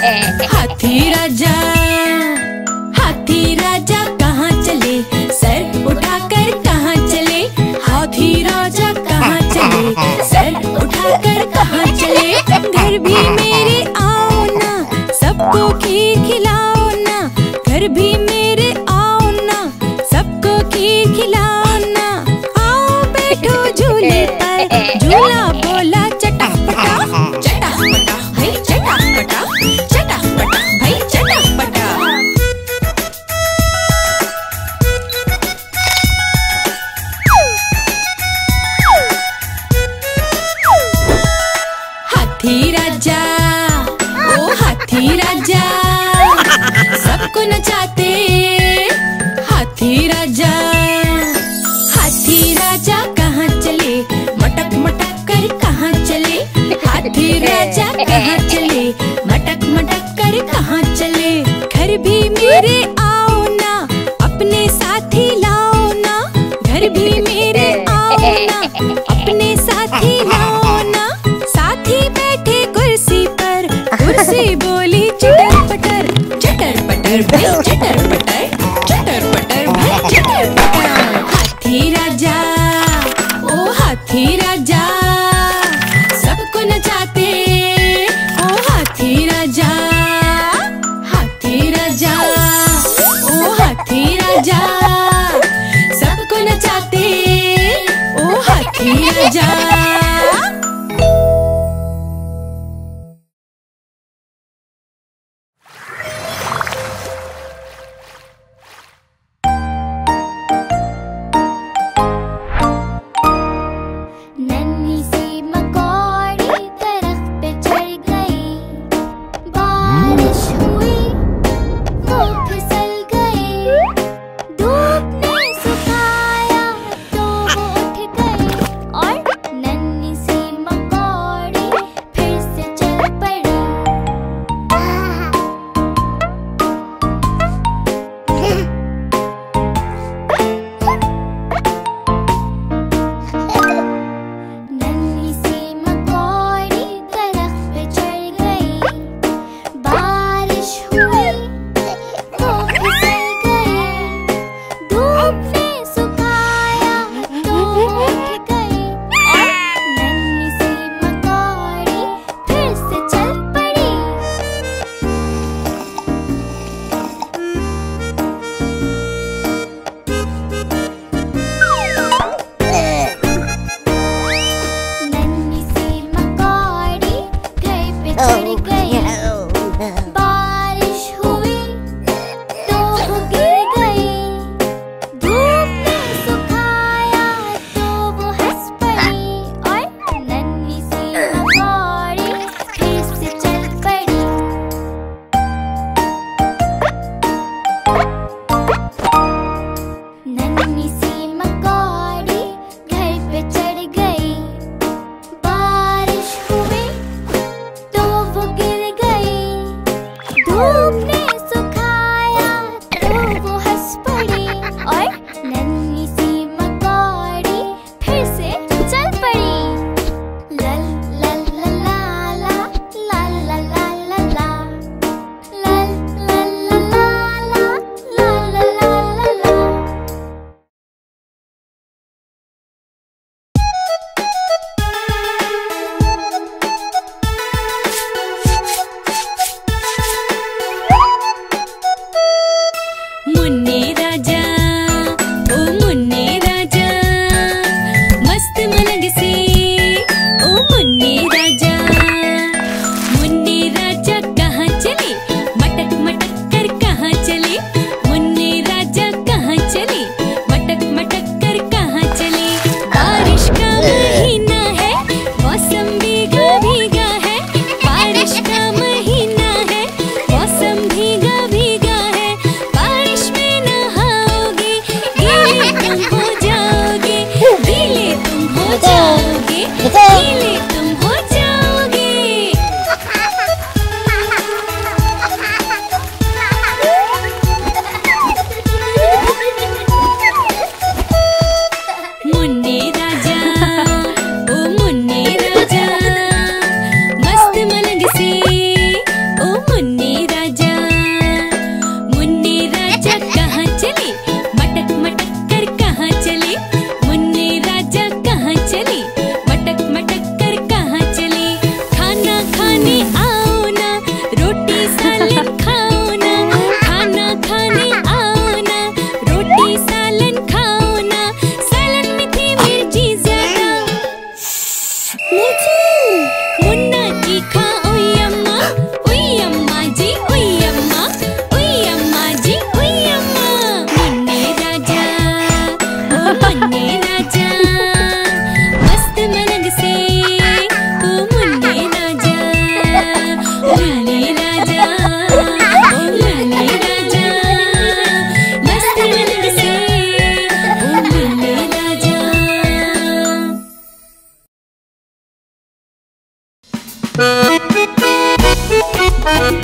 हाथी राजा कहाँ चले, सर उठाकर कहाँ चले। हाथी राजा कहाँ चले, सर उठाकर कहाँ चले। घर भी मेरे आओ ना, सबको खीर खिलाओ ना। घर भी मेरे आओ ना, सबको खीर खिलाओ ना। आओ बैठो झूले पर, झूला बोला चटापटा चटापटा भाई चटापटा चटापटा भाई चटापटा। हाथी राजा ओ हाथी राजा सबको नचाते। हाथी राजा कहाँ चले, मटक मटक कर कहाँ चले। हाथी राजा कहाँ चले, मटक मटक कर कहाँ चले। घर भी मेरे आओ ना, अपने साथी लाओ ना। घर भी मेरे आओ ना, अपने साथी लाओ ना। साथी बैठे कुर्सी पर, कुर्सी बोली चटर पटर भाई चटर पटर भाई चटर पटर। हाथी राजा ओ हाथी राजा सबको नचाते। ओ हाथी राजा ओ हाथी राजा सबको नचाते। ओ हाथी राजा। मुन्ने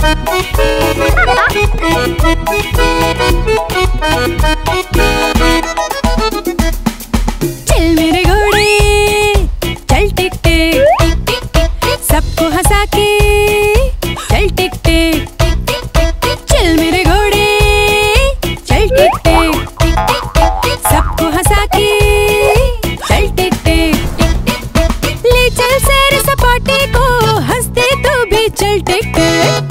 चल मेरे घोड़े चल टिक टिक, सबको हंसा के चल टिक टिक। चल मेरे घोड़े चल टिक टिक, सबको हंसा के चल टिक टिक। ले चल सैर सपाटे को, हंसते तू भी चल टिक टिक।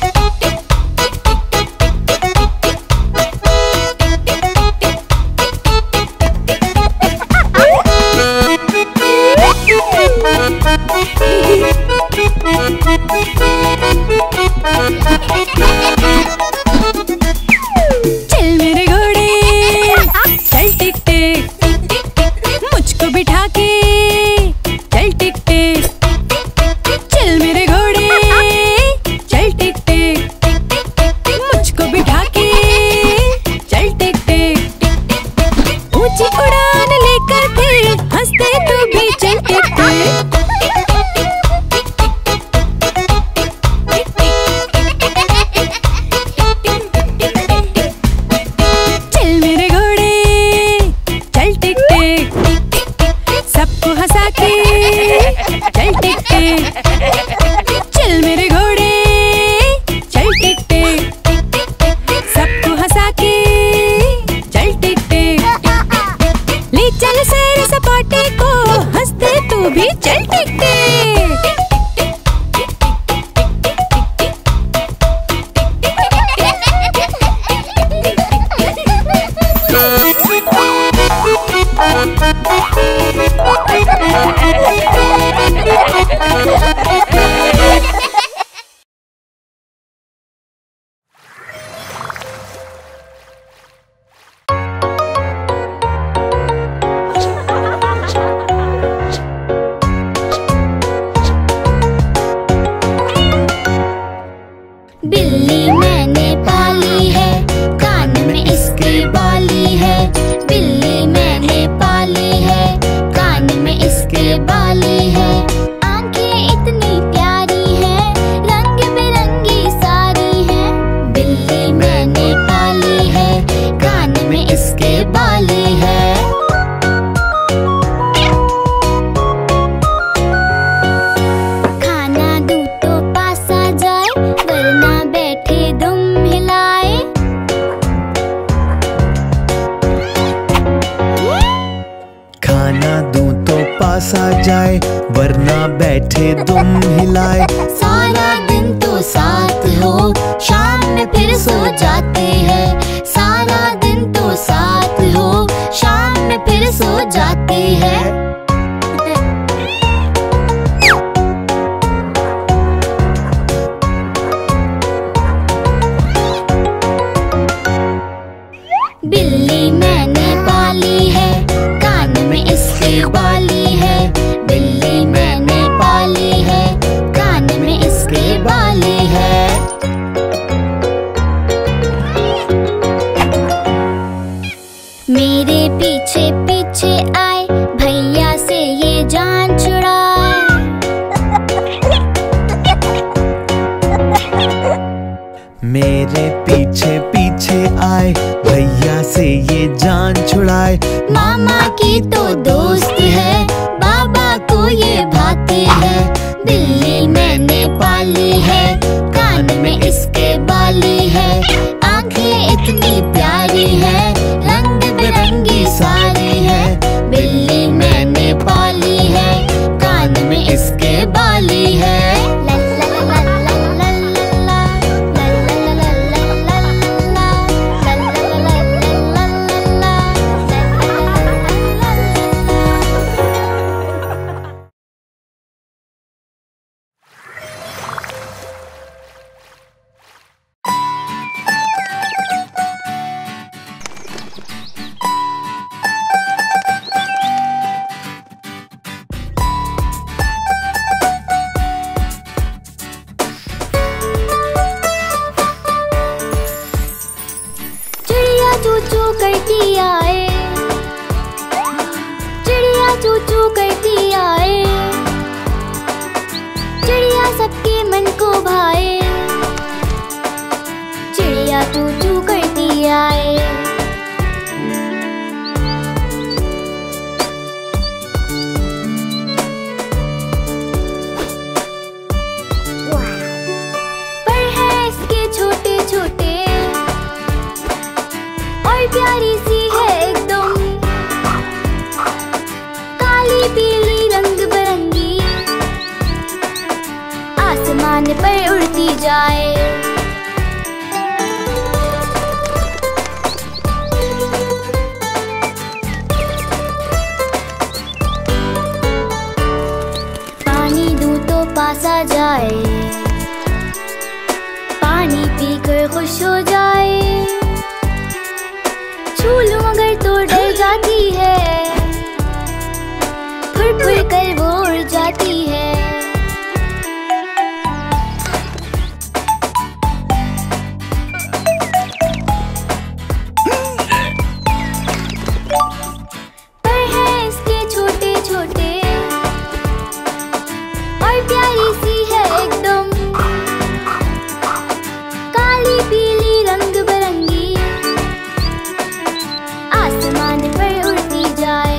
चल मेरे घोड़े चल टिक टिक, मुझको बिठा के चल टिक टिक। चल मेरे घोड़े चल टिक टिक, मुझको बिठा के चल टिक टिक। ऊंची उड़ान लेकर फिर हंसते तू भी चल टिक टिक। चल टिक टिक, चल मेरे घोड़े चल टिक टिक, सबको हंसा के चल टिक टिक। ले चल सैर सपाटे को, हंसते तू भी चल टिक टिक। बिल्ली मैंने पाली है, कान में इसके बाली है। बिल्ली मैंने पाली है, कान में इसके बाली है। आंखें इतनी प्यारी हैं, रंग बिरंगी सारी हैं। बिल्ली मैंने पाली है, कान में इसके बाली है। खाना दूं तो पास आ जाए, वरना बैठे दुम हिलाए। खाना दूं तो पास आ जाए, वरना बैठे दुम हिलाए। सारा दिन तो साथ हो, शाम में फिर सो जाते हैं। सारा दिन तो साथ हो, शाम में फिर सो जाते हैं। बिल्ली मैंने पाली है, कान में इसके बाली है। बिल्ली मैंने पाली है, कान में इसके बाली है। मेरे पीछे पीछे आए, भैया से ये जान छुड़ाए। मेरे पीछे पीछे आए, भैया से ये जान छुड़ाए। मामा की तो दोस्त है, बाबा को ये भाती है। बिल्ली मैंने पाली है, कान में इसके बाली है। आंखें इतनी प्यारी है, रंग बिरंगी सारी है। बिल्ली मैंने पाली है, कान में इसके बाली है। करती आए, चिड़िया चू चू करती आए। चिड़िया सबके मन को भाए, जाए। पानी दूं तो पास आ जाए, पानी पीकर खुश हो जाए। छू लूं अगर तो डर जाती है, फुर कर वो उड़ जाती है। पर है इसके छोटे छोटे और प्यारी सी है एकदम, काली पीली रंग बिरंगी आसमान पर उड़ती जाए।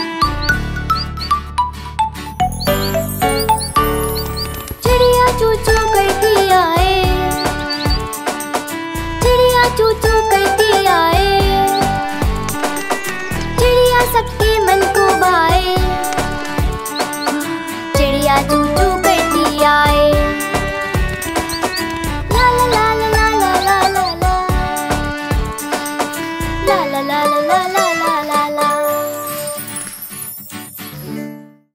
चिड़िया चू चू